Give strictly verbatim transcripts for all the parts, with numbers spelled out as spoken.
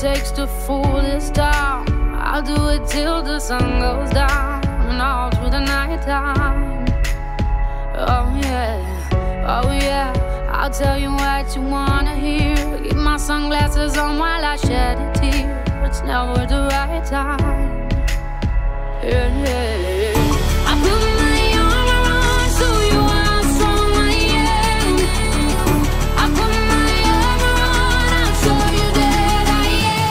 takes to fool this town. I'll do it till the sun goes down and all through the night time. Oh yeah, oh yeah, I'll tell you what you wanna hear. Keep my sunglasses on while I shed a tear. It's never the right time. Yeah, yeah. I put my arm around so you how strong I am. I put my arm around, I'll show you that I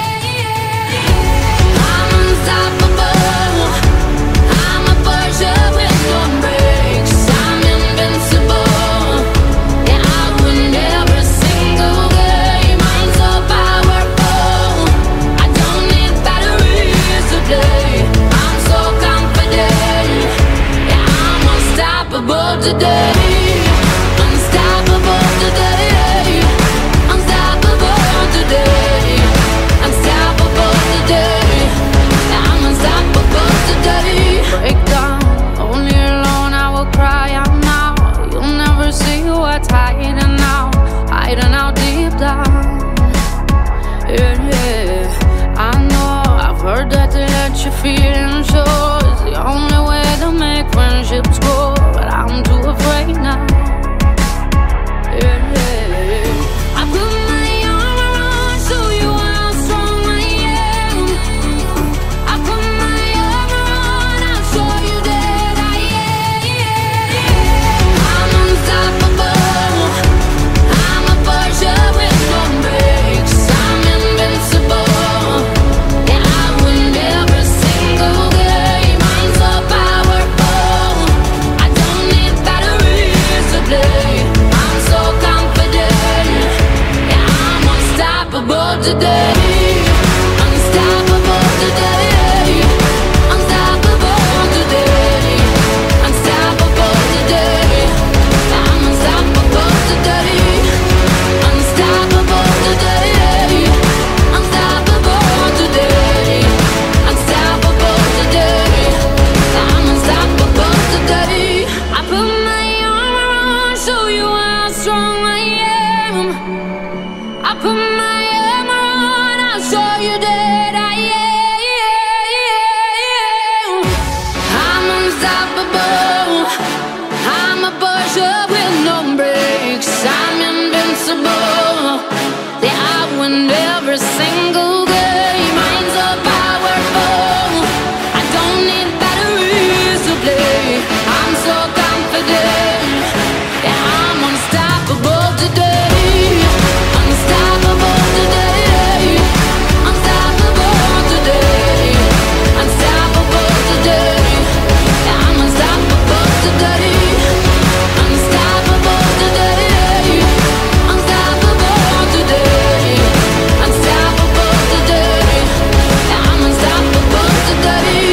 am. I'm unstoppable. I'm a Porsche with no brakes. I'm invincible. Yeah, I win every single game. I'm so powerful. I don't need batteries to play. I'm so confident. Yeah, I'm unstoppable today. Unstoppable today. Unstoppable today. Unstoppable today. Yeah, I'm unstoppable today. Break down, only alone I will cry out now. You'll never see what's hiding out, hiding out deep down. Yeah, yeah, I know, I've heard that to let your feelings show is the only way to make friendships grow, but I'm too afraid now. Yeah, yeah, I put my arm around, show you how strong I am. I put my arm around, I'll show you that I am. I'm unstoppable. I'm a Porsche with no brakes. I'm invincible. Yeah, I win every single game. I'm so powerful. I don't need batteries to play. I'm so confident. Yeah, I'm unstoppable today. Unstoppable today. Unstoppable today. Unstoppable today. I'm unstoppable today. Unstoppable today. Unstoppable today. Unstoppable today. I'm unstoppable today. I put my arm around, show you how strong I am. I put my arm around, I'll show you that I am. I'm unstoppable. I'm a Porsche with no brakes. I'm invincible. Yeah, I win every single game. I'm so powerful. I don't need batteries to play. I'm so confident. Yeah, I'm unstoppable today. Unstoppable today. Unstoppable today. Unstoppable today. Yeah, I'm unstoppable today. Unstoppable today. Unstoppable today. Unstoppable today. Yeah, I'm unstoppable today.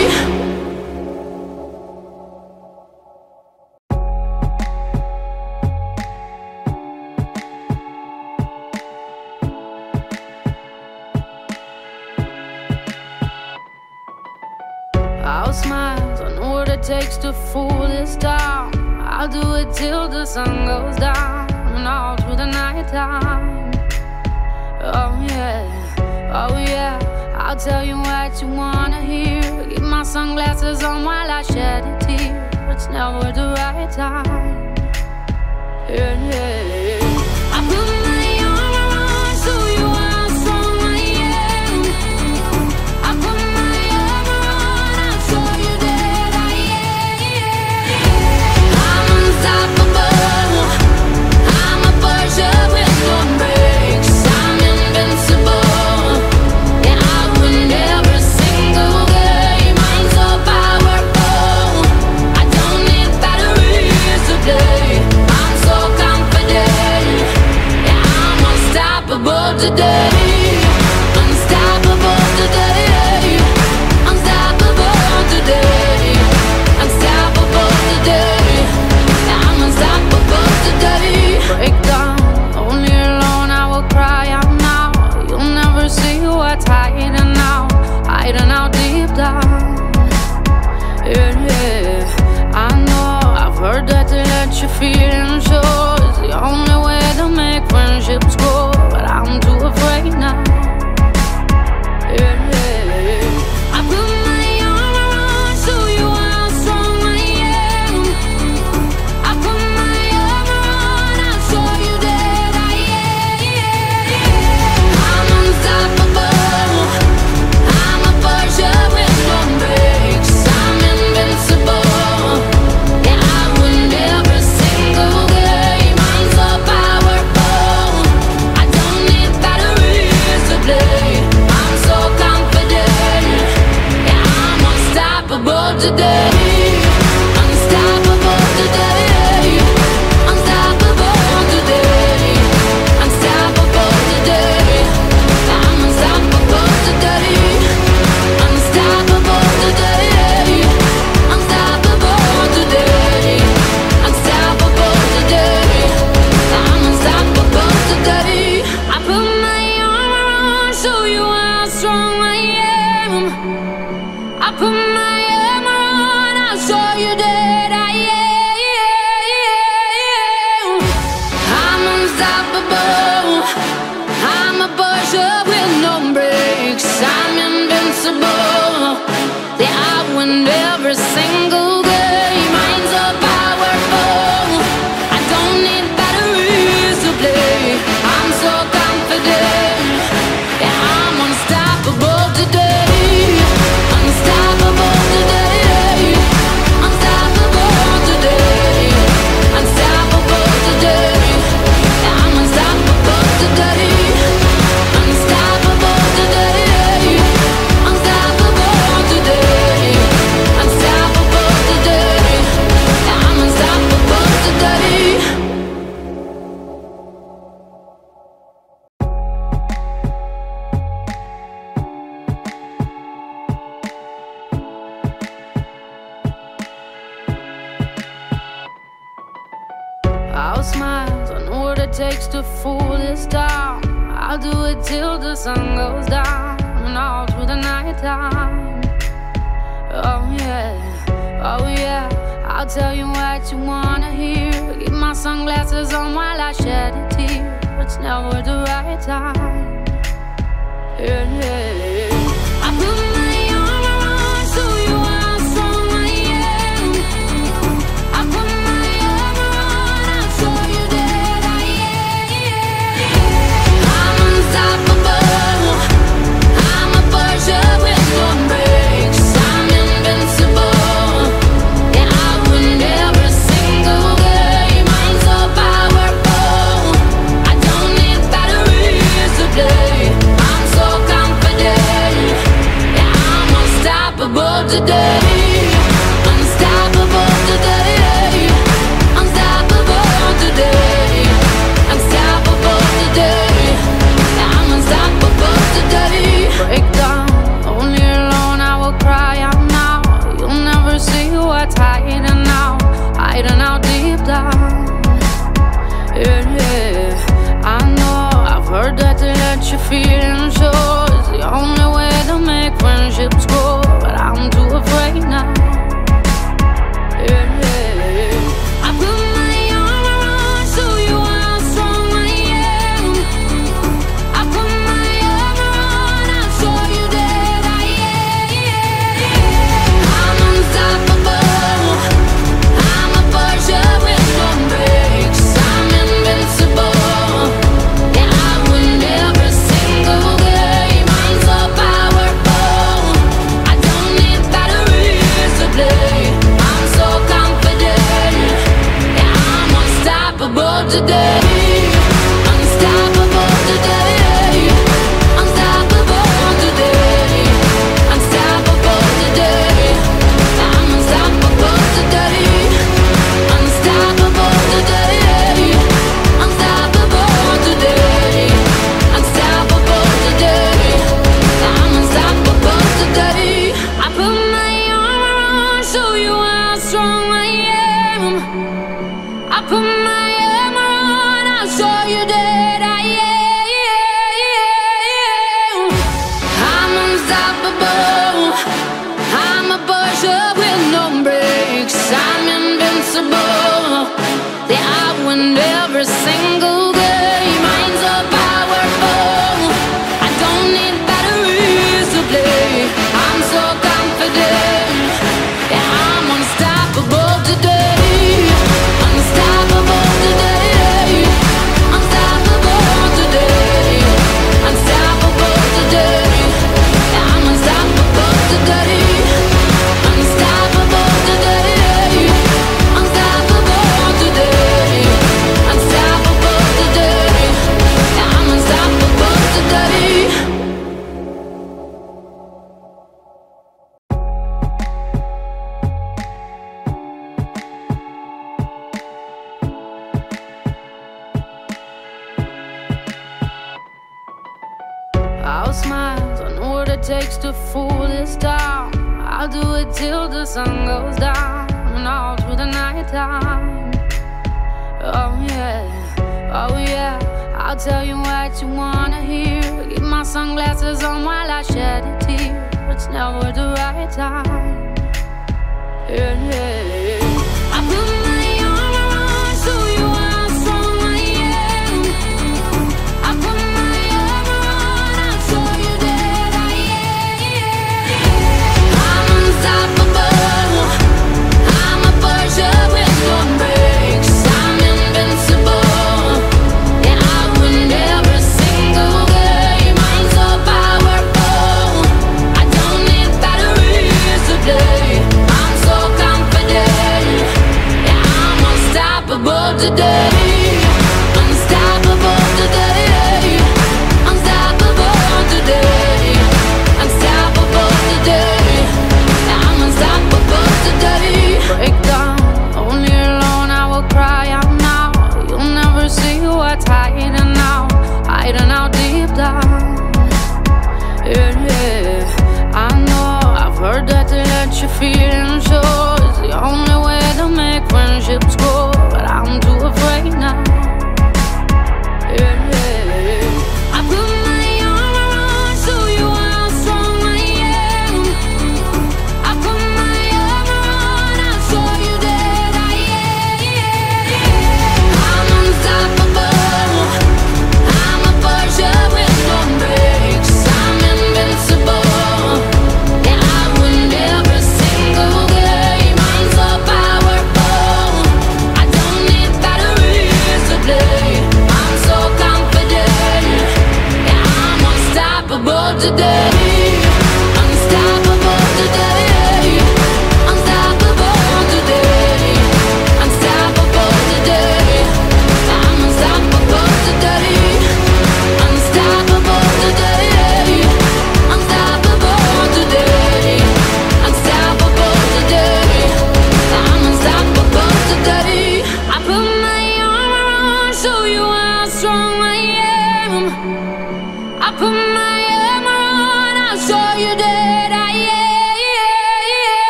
I'll smile, I know what it takes to fool this town. I'll do it till the sun goes down and all through the night time. Oh yeah, oh yeah, I'll tell you what you wanna hear. Keep my sunglasses on while I shed a tear. It's never the right time. Yeah, yeah, I put my arm around, show you how strong I am. I put my arm around, I'll show you that I am. I'm unstoppable. I'm a Porsche with no brakes. I'm invincible. Yeah, I win every single game. I'm so powerful. I don't need batteries to play. I'm so confident. Yeah, I'm unstoppable today. Unstoppable today. Unstoppable today. Unstoppable today. Yeah, I'm unstoppable today. Break down, only alone I will cry out now. You'll never see what's hiding out, hiding out deep down. Yeah, yeah, I know, I've heard that to let your feelings show is the only way to make friendships grow, but I'm too afraid now. today. Unstoppable today. Unstoppable today. Unstoppable today. I'm unstoppable today. Unstoppable today. Unstoppable today. Unstoppable today. I'm unstoppable today. I put my armor on, show you how strong I am. I put my armor on, I'll show you that I am. I'm unstoppable. I'm a Porsche with no brakes. I'm invincible. Yeah, I win every single game. I'm so powerful. I don't need batteries to play. I'm so confident. Yeah, I'm unstoppable today. Unstoppable today. Unstoppable today. Unstoppable today. Yeah, I'm unstoppable today. Unstoppable today. Unstoppable today. Unstoppable today. Yeah, I'm unstoppable today. I'll smile, I know what it takes to fool this town. I'll do it till the sun goes down and all through the night time. Oh yeah, oh yeah, I'll tell you what you wanna hear. Keep my sunglasses on while I shed a tear. It's never the right time. Yeah, yeah. I put my armor on, show you how strong I am. I put my armor on, I'll show you that I am. I'm unstoppable. I'm a Porsche with no brakes. I'm invincible. Yeah, I win every single game. I'm so powerful. I don't need batteries to play. I'm so confident. Yeah, I'm unstoppable today. Unstoppable today. Unstoppable today. Unstoppable today. Yeah, I'm unstoppable today. Break down, only alone I will cry out now. You'll never see what's hiding out, hiding out deep down. Yeah, yeah, I know, I've heard that to let your feelings show is the only way to make friendships grow, but I'm too afraid now. takes to fool this town. I'll do it till the sun goes down and all through the night time. Oh yeah, oh yeah, I'll tell you what you wanna hear. Keep my sunglasses on while I shed a tear. It's never the right time. Yeah, yeah.